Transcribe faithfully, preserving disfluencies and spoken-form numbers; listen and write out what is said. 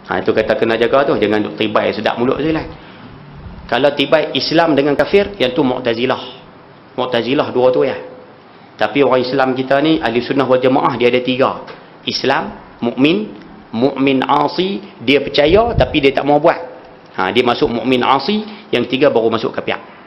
Ha, itu kata kena jaga tu, jangan duk tibai sedap mulut je lah. Kalau tibai Islam dengan kafir, yang tu Mu'tazilah. Mu'tazilah dua tu ya. Tapi orang Islam kita ni, ahli sunnah wal jamaah, dia ada tiga. Islam, mukmin, mukmin asi, dia percaya tapi dia tak mau buat. Ha, dia masuk mukmin asi, yang tiga baru masuk kafir.